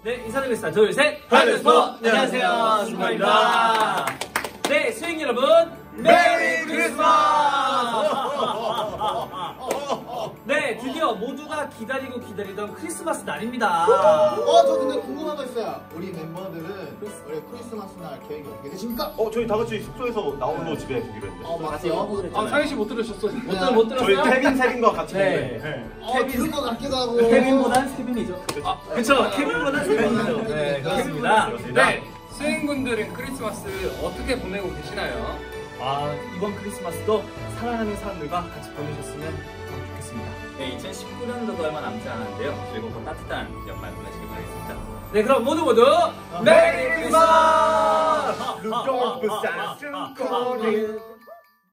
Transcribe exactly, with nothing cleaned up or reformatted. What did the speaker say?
네, 인사드리겠습니다. 둘, 셋! 하이브스포! 안녕하세요, 승관입니다. 네, 수행 여러분, 메리 크리스마스! 네, 드디어 모두가 기다리고 기다리던 크리스마스 날입니다. 어, 저 근데 궁금한 거 있어요. 우리 멤버들은 올해 크리스마스 날 계획이 어떻게 되십니까? 어, 저희 다 같이 숙소에서 나오는 거 집에 보기로 했는데. 어, 맞아요. 아, 상희 씨 못 들으셨어? 못, 들, 못 저희 들었어요? 케빈, 세빈과 같이 네. 보기로 했는데. 어, 들은 거 같기도 하고. 케빈보단 세빈이죠. 아, 그쵸. 케빈보단 세빈이죠. 네, 그렇습니다. 네, 수행분들은 크리스마스 어떻게 보내고 계시나요? 아, 이번 크리스마스도 사랑하는 사람들과 같이 보내셨으면 좋겠습니다. 네, 이천십구 년도도 얼마 남지 않았는데요. 즐겁고 따뜻한 연말 보내시길 바라겠습니다. 네, 그럼 모두 모두 메리 크리스마스! 루돌프 산승코는